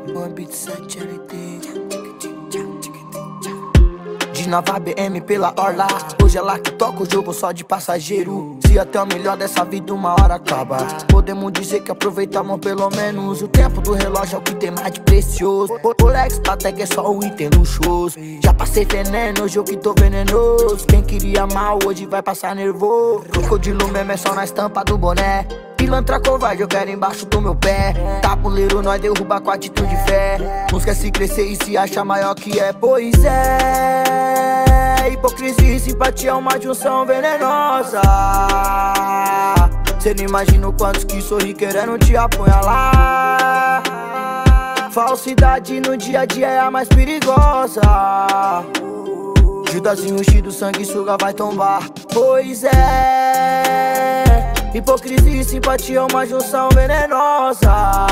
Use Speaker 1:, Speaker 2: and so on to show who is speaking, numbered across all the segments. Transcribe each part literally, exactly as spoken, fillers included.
Speaker 1: One Beat sete L T. De nova B M pela orla. Hoje é lá que toca o jogo só de passageiro. Se até o melhor dessa vida uma hora acaba, podemos dizer que aproveitamos pelo menos. O tempo do relógio é o que tem mais de precioso. O Rolex Patek é só um item luxuoso. Já passei veneno, hoje eu que tô venenoso. Quem queria mal hoje vai passar nervoso. Crocodilo mesmo é só na estampa do boné. Pilantra covarde, eu quero embaixo do meu pé. Tabuleiro nós derruba com atitude de fé. Não esquece crescer e se acha maior que é. Pois é, hipocrisia e simpatia é uma junção venenosa. Cê não imagina o quantos que sorri querendo te apunhalar. Falsidade no dia a dia é a mais perigosa. Judazinho ungido, sangue suga vai tombar. Pois é, hipocrisia e simpatia é uma junção venenosa.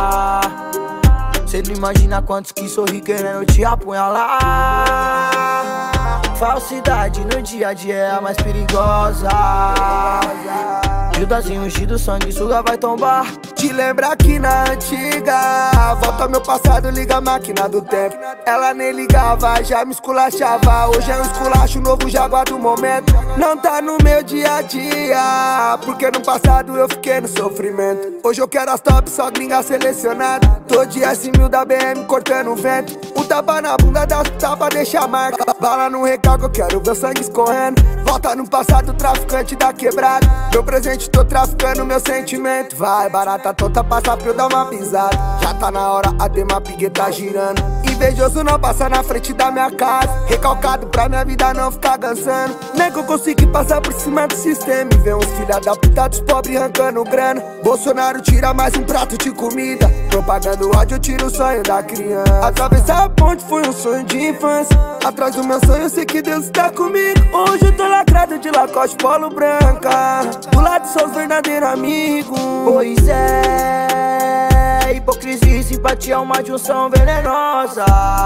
Speaker 1: Cê não imagina quantos que sorri querendo te apunhalar. Falsidade no dia a dia é a mais perigosa. Judazinho ungido, sangue suga vai tombar.
Speaker 2: Te lembra que na antiga, volta meu passado, liga a máquina do tempo. Ela nem ligava, já me esculachava. Hoje é um esculacho novo, Jaguar do momento. Não tá no meu dia a dia, porque no passado eu fiquei no sofrimento. Hoje eu quero as top, só gringa selecionada. Tô de S mil da B M cortando o vento. Um tapa na bunda da tapa deixa a marca. Bala no recalque, eu quero ver o sangue escorrendo. Volta no passado, traficante da quebrada. Meu presente, tô traficando meu sentimento. Vai, barata tonta, passa pra eu dar uma pisada. Já tá na hora, a dema pigueta girando. Invejoso não passa na frente da minha casa. Recalcado pra minha vida não ficar cansando. Nem que eu consiga passar por cima do sistema e ver uns filha da puta dos pobres arrancando grana. Bolsonaro tira mais um prato de comida. Propagando ódio, eu tiro o sonho da criança. Atravessar a ponte foi um sonho de infância. Atrás do meu sonho eu sei que Deus está comigo. Hoje eu tô lacrado de Lacoste polo branca. Do lado sou os verdadeiros amigos.
Speaker 1: Pois é, hipocrisia e simpatia é uma junção venenosa.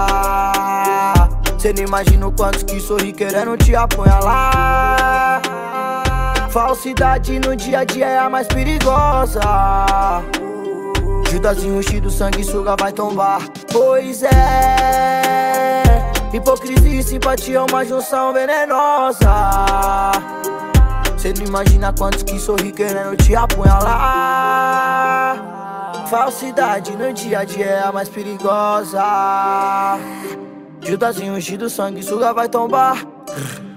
Speaker 1: Cê não imagina o quantos que sorri querendo te apunhalar. Falsidade no dia a dia é a mais perigosa. Judazinho ungido, sangue suga vai tombar. Pois é, hipocrisia e simpatia é uma junção venenosa. Cê não imagina quantos que sorri querendo te apunhalar. Falsidade no dia a dia é a mais perigosa. Judazinho ungido, sangue suga vai tombar.